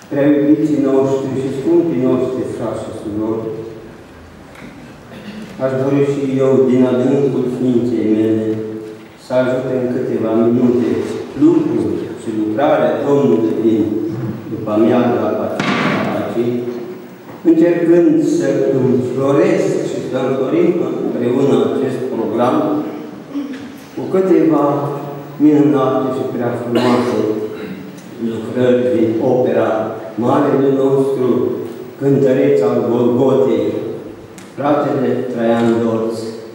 Prea iubiții noștri și scumpii noștri frați și surori, aș dori și eu, din adâncul ființei mele, să ajut în câteva minute lucrul și lucrarea Domnului din după amiaza pacii, încercând să înfloresc și să înflorim împreună acest program cu câteva minunate și prea frumoase lucrări din opera marele nostru cântăreț al Golgotei, fratele Traian Dorț.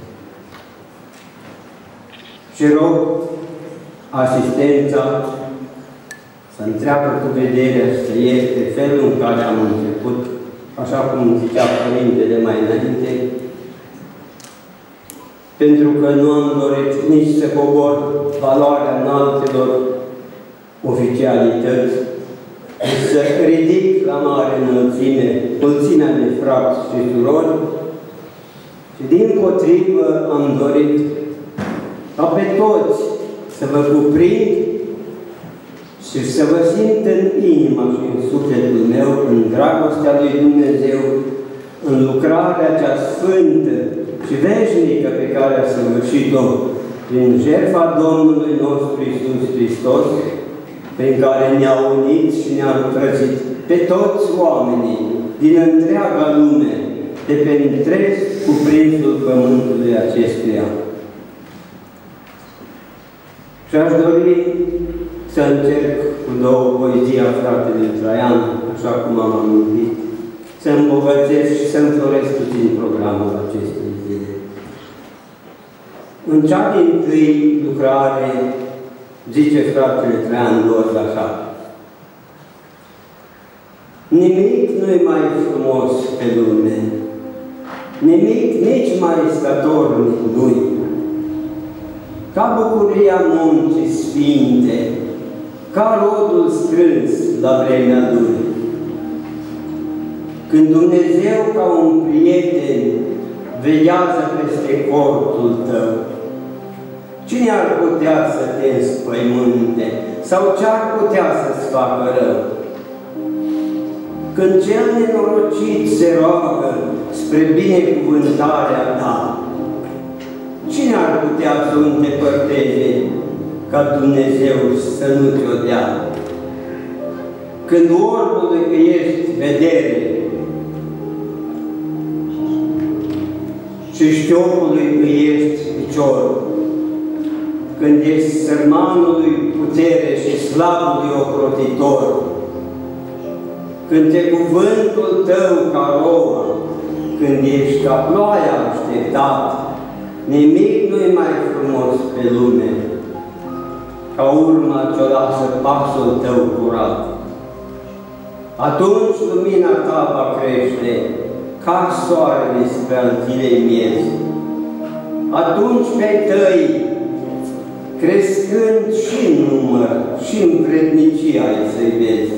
Și rog asistența să întreabă cu vederea și să ierte felul în care am început, așa cum zicea Părintele mai înainte, pentru că nu am dorit nici să cobor valoarea înaltelor oficialități, și să ridic la mare înălțime mulțimea de frați și surori, și dimpotrivă am dorit ca pe toți să vă cuprind și să vă simt în inima și în sufletul meu, în dragostea lui Dumnezeu, în lucrarea cea sfântă și veșnică pe care a săvârșit-o prin jertfa Domnului nostru Iisus Hristos, prin care ne-a unit și ne-a lucrățit pe toți oamenii din întreaga lume, de pe întreg cuprinsul pământului acestuia. Și aș dori să încerc cu două poezii a fratelui Traian, așa cum am amintit, să îmbogățesc și să înfloresc puțin programul acestei zile. În cea dintâi lucrare, zice fratele Traian Dorț așa: nimic nu-i mai frumos pe lume, nimic nici mai statornic nu-i, ca bucuria muncii sfinte, ca rodul strâns la vremea lui. Când Dumnezeu, ca un prieten, veghează peste cortul tău, cine ar putea să te înspăimânte sau ce ar putea să-ți facă rău? Când cel nenorocit se roagă spre binecuvântarea ta, cine ar putea să o îndepărteze ca Dumnezeu să nu ți-o dea? Când orbului că ești vedere și șchiopului că ești picior, când ești sărmanului putere și slabului ocrotitor, când te cuvântul tău ca roa, când ești ca ploaia așteptat, nimic nu-i mai frumos pe lume ca urma ce-o lasă pasul tău curat. Atunci lumina ta va crește ca soarele spre al zilei miez. Atunci pe tăi, crescând și în număr și în vrednicie ai să-i vezi.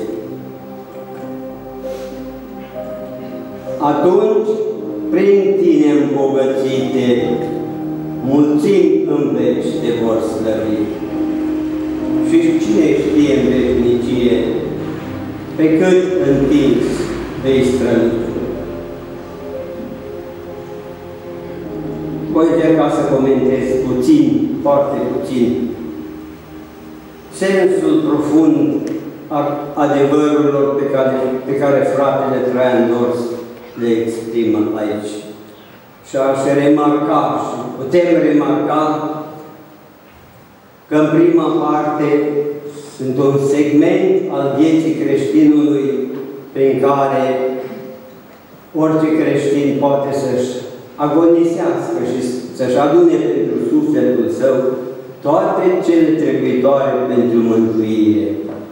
Atunci, prin tine îmbogățite, mulțimi în veci te vor slăvi. Și cine știe în veșnicie pe cât întins vei străluci. Voi încerca să comentez puțin, foarte puțin, sensul profund al adevărurilor pe care fratele Traian Dorț le exprimă aici. Și aș remarca, și putem remarca, că în prima parte sunt un segment al vieții creștinului prin care orice creștin poate să-și agonisească și să-și adune pentru sufletul său toate cele trebuitoare pentru mântuire.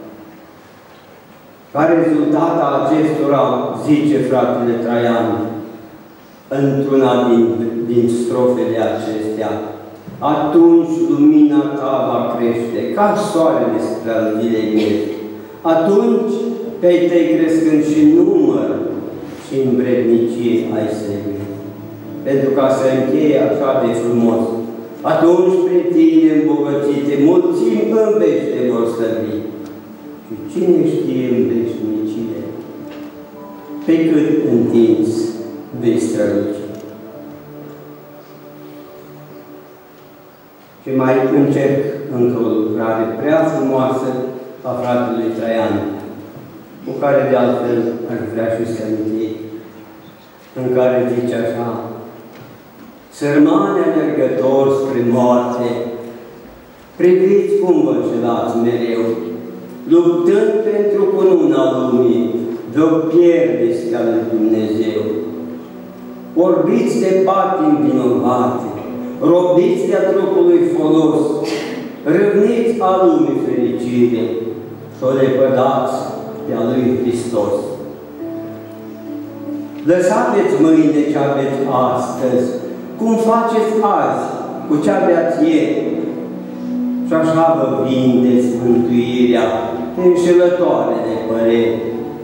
Ca rezultat a acestora, zice fratele Traian, într-una din strofele acestea: atunci lumina ta va crește ca soarele spre al zilei miezi. Atunci pe-ai tăi crescând și număr și în vrednicie ai să vezi. Pentru ca să încheie așa de frumos: atunci pe tine îmbogățite, mulțimi în veci te vor slăvi. Și cine știe în veșnicie pe cât întinzi vei străluci. Și mai încerc încă o lucrare prea frumoasă a fratelui Traian, cu care de altfel aș vrea și să închei, în care zice așa: sărmane alergători spre moarte, priviți cum vă înșelați mereu, luptând pentru cununa lumii, vă pierdeți ca lui Dumnezeu. Orbiți de patimi vinovate, robiți de-a trupului folos, râvniți a lumii fericire și o lepădați de-a lui Hristos. Lăsați mâine ce aveți astăzi, cum faceți azi cu ce aveați ieri, și așa vă vindeți mântuirea înșelătoare de păreri.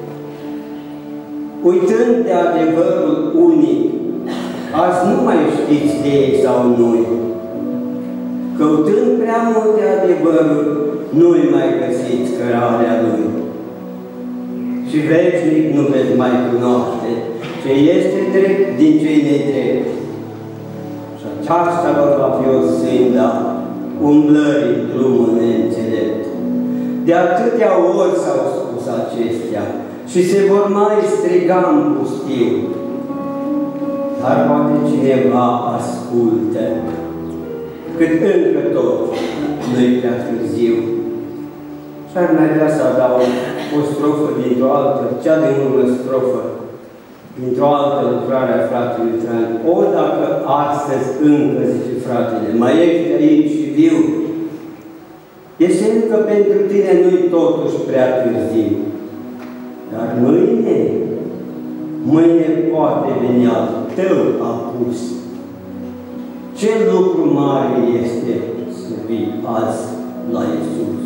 Uitând de adevărul unic, azi nu mai știți de ei sau noi. Căutând prea multe adevăruri, nu-i mai găsiți cărarea lui. Și veșnic nu veți mai cunoaște ce este drept din ce-i nedrept. Și aceasta vă va fi o sânda umblării în drumul neînțelept. De atâtea ori s-au spus acestea și se vor mai striga în pustiu. Dar poate cineva ascultă, cât încă tot nu-i prea târziu. Și-ar mai vrea să adaug o strofă dintr-o altă, cea din urmă strofă, dintr-o altă lucrare a fratelui Traian. O, dacă astăzi încă, zice fratele, mai ești aici și viu, e semn că pentru tine nu-i totuși prea târziu. Dar mâine poate veni al tău apus. Ce lucru mare este să vii azi la Iisus.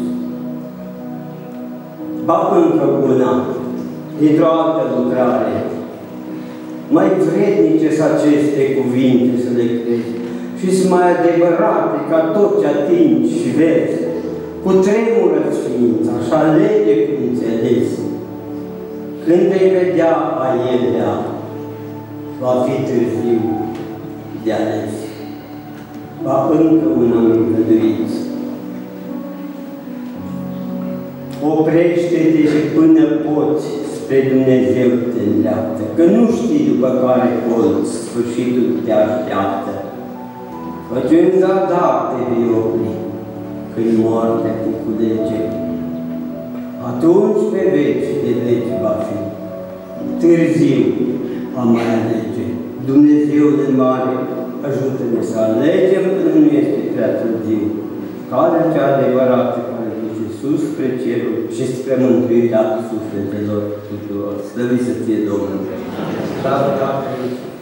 Ba încă una, dintr-o altă lucrare, mai vrednice să aceste cuvinte să le crezi și sunt mai adevărate ca tot ce atingi și vezi. Cu tremură-ți ființa și alege cu înțeles. Când vei vedea a Elea, va fi târziu de ales. Ba încă una îngăduit. Oprește-te și până poți spre Dumnezeu te îndreaptă, că nu știi după care colț sfârșitul te așteaptă. Căci în zadar te vei opri, când moartea te culege. Atunci pe veci de veci va fi, târziu a mai alege. Dumnezeule mare, ajută-ne să alegem până nu este prea târziu. Calea cea adevărată care duce sus spre cerul și spre mântuirea sufletelor tuturor. Slăvit să fie Domnul! Slavă Tatălui!